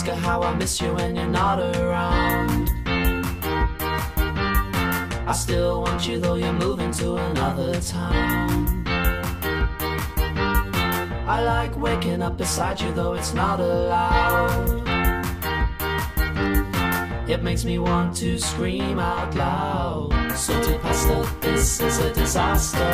Franziska, how I miss you when you're not around. I still want you though you're moving to another town. I like waking up beside you though it's not allowed. It makes me want to scream out loud. Salted pasta, this is a disaster.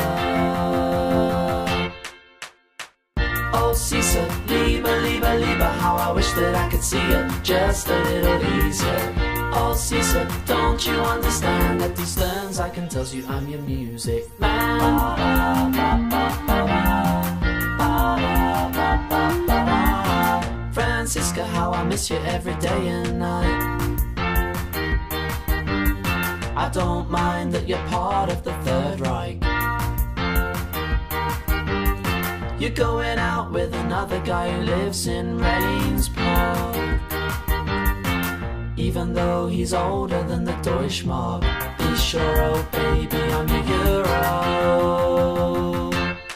Oh Caesar, Lieber, Lieber, Lieber, how I wish that I could see it just a little easier. Oh Caesar, don't you understand that these turns I can tell you I'm your music man. Franziska, how I miss you every day and night. I don't mind that you're part of the Third Reich. You're going out with another guy who lives in Rains Park, even though he's older than the Deutschmark. Be sure, oh baby, I'm your Euro.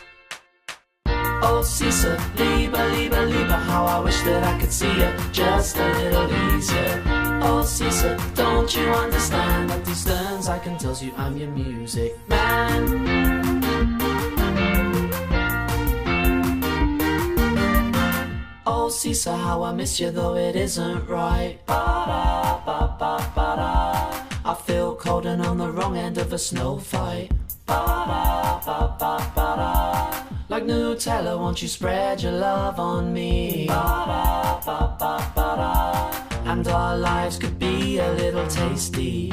Oh Caesar, Lieber, Lieber, Lieber, how I wish that I could see it just a little easier. Oh Caesar, don't you understand that these turns I can tell you I'm your music man. Oh Caesar, how I miss you though it isn't right. I feel cold and on the wrong end of a snow fight. Like Nutella, won't you spread your love on me? And our lives could be a little tasty.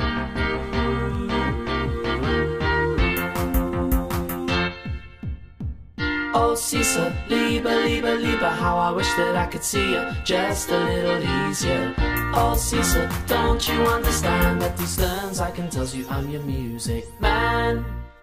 Oh Caesar, Lieber, Lieber, Lieber, how I wish that I could see you just a little easier. Oh Caesar, don't you understand that these turns I can tell you I'm your music man.